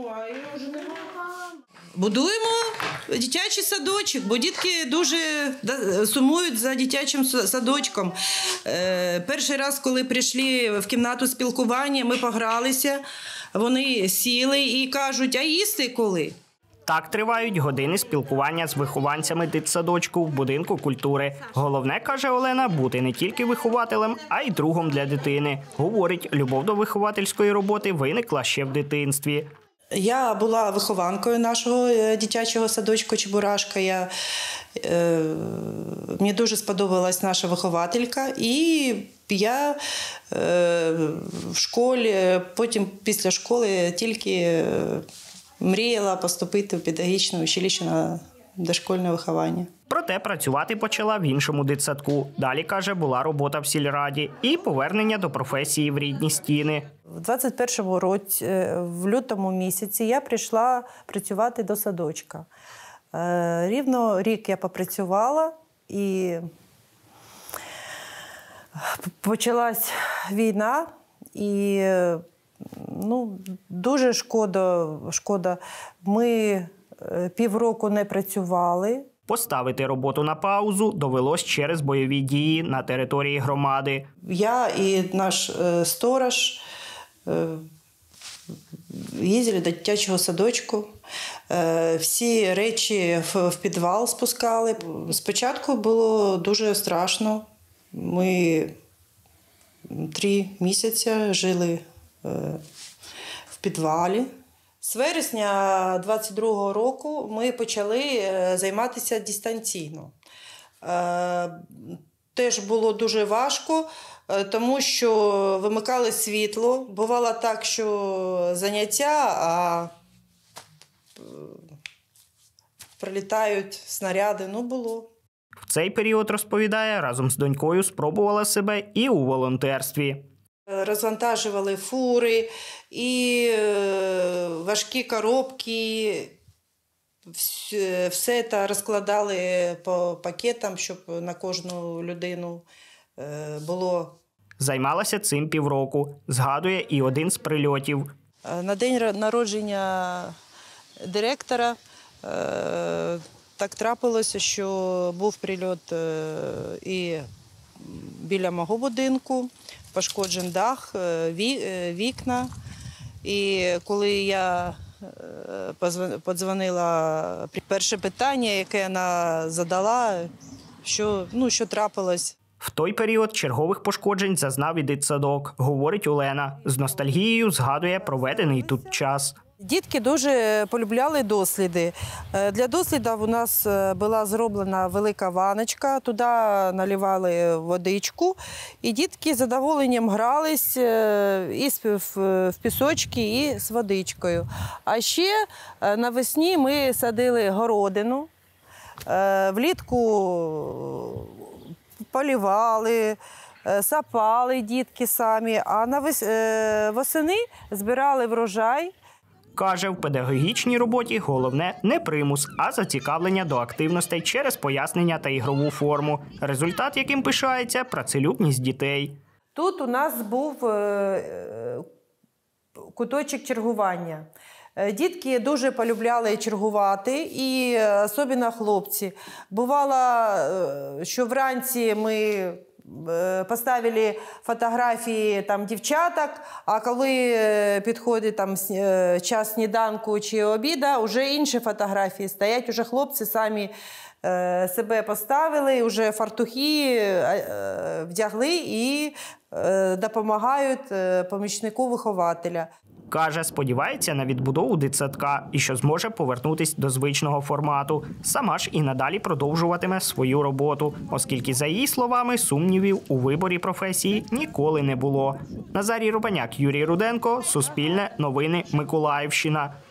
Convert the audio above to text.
Будуємо дитячий садочок, бо дітки дуже сумують за дитячим садочком. Перший раз, коли прийшли в кімнату спілкування, ми погралися, вони сіли і кажуть, а їсти коли? Так тривають години спілкування з вихованцями дитсадочку в будинку культури. Головне, каже Олена, бути не тільки вихователем, а й другом для дитини. Говорить, любов до виховательської роботи виникла ще в дитинстві. Я була вихованкою нашого дитячого садочку «Чебурашка». Мені дуже сподобалась наша вихователька. І я в школі, потім після школи тільки мріяла поступити в педагогічне училище на дошкільне виховання. Проте працювати почала в іншому дитсадку. Далі, каже, була робота в сільраді і повернення до професії в рідні стіни. У 21-му році, в лютому місяці, я прийшла працювати до садочка. Рівно рік я попрацювала і почалась війна. І дуже шкода. Ми півроку не працювали. Поставити роботу на паузу довелось через бойові дії на території громади. Я і наш сторож їздили до дитячого садочку. Всі речі в підвал спускали. Спочатку було дуже страшно. Ми 3 місяці жили в підвалі. З вересня 22-го року ми почали займатися дистанційно. Теж було дуже важко, тому що вимикали світло. Бувало так, що заняття, а прилітають снаряди. Було. В цей період, розповідає, разом з донькою спробувала себе і у волонтерстві. Розвантажували фури і важкі коробки. Все це розкладали по пакетам, щоб на кожну людину було. Займалася цим півроку. Згадує і один з прильотів. На день народження директора так трапилося, що був прильот і біля мого будинку. Пошкоджений дах, вікна. І коли я подзвонила, перше питання, яке вона задала, що трапилось. В той період чергових пошкоджень зазнав і дитсадок, говорить Олена. З ностальгією згадує проведений тут час. Дітки дуже полюбляли досліди. Для дослідів у нас була зроблена велика ваночка, туди наливали водичку, і дітки з задоволенням грались і в пісочки, і з водичкою. А ще навесні ми садили городину, влітку полівали, сапали дітки самі, а восени збирали врожай. Каже, в педагогічній роботі головне не примус, а зацікавлення до активностей через пояснення та ігрову форму. Результат, яким пишається, працелюбність дітей. Тут у нас був куточок чергування. Дітки дуже полюбляли чергувати, і особливо хлопці. Бувало, що вранці ми поставили фотографії дівчаток, а коли підходить час сніданку чи обіду, вже інші фотографії стоять, вже хлопці самі себе поставили, вже фартухи вдягли і допомагають помічнику вихователя. Каже, сподівається на відбудову дитсадка і що зможе повернутися до звичного формату. Сама ж і надалі продовжуватиме свою роботу, оскільки, за її словами, сумнівів у виборі професії ніколи не було. Назарій Рубаняк, Юрій Руденко, Суспільне, Новини, Миколаївщина.